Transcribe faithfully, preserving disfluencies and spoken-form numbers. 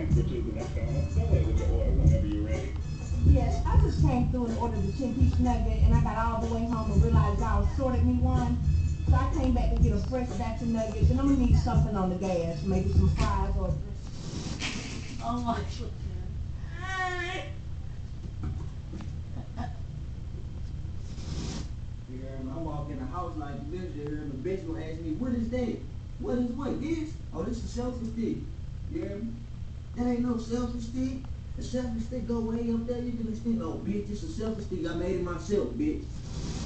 Yes, I just came through and ordered the ten-piece nugget, and I got all the way home and realized y'all shorted me one. So I came back to get a fresh batch of nuggets, and I'm gonna need something on the gas, maybe some fries or. Oh my. You hear me? I walk in the house like this, you hear me? The bitch gonna ask me, what is that? What is what? This? Oh, this is a selfie stick. You hear me? That ain't no selfie stick. The selfie stick go way up there. You can extend. Oh, bitch, it's a selfie stick. I made it myself, bitch.